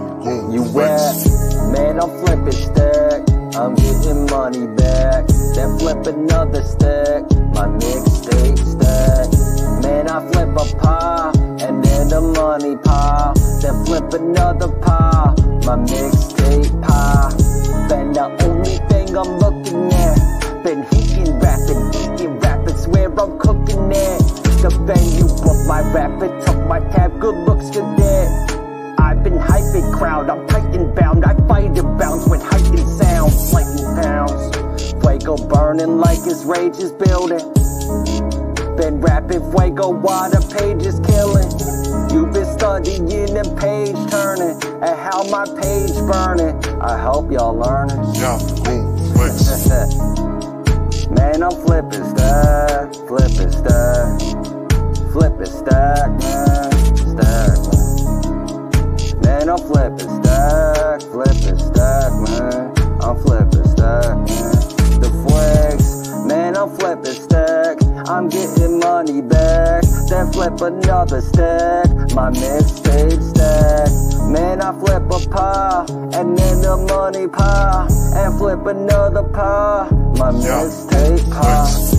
You rap, man, I'm flipping Stakk. I'm getting money back, then flip another stack. My mixtape stack. Man, I flip a pile, and then the money pile, then flip another pile. My mixtape pile. Then the only thing I'm looking at, been eating rapid, swear I'm cooking it. The venue booked my rapid, took my tab, good looks to that. I've been hyping crowd, I'm tight and bound. I fight and bounce with heightened sounds, slighting pounds. Fuego burning like his rage is building. Been rapping Fuego while the page is killing. You've been studying and page turning, and how my page burning. I hope y'all learning. Yeah, flex. Man, I'm flipping Stakk, flipping Stakk, flipping Stakk, man, Stakk, man. Man, I'm flipping Stakk, man. I'm flipping Stakk, man. The Fueges, man, I'm flipping Stakk. I'm getting money back, then flip another stack. My mixtape stack. Man, I flip a pile, and then the money pile, and flip another pile. My mixtape pile.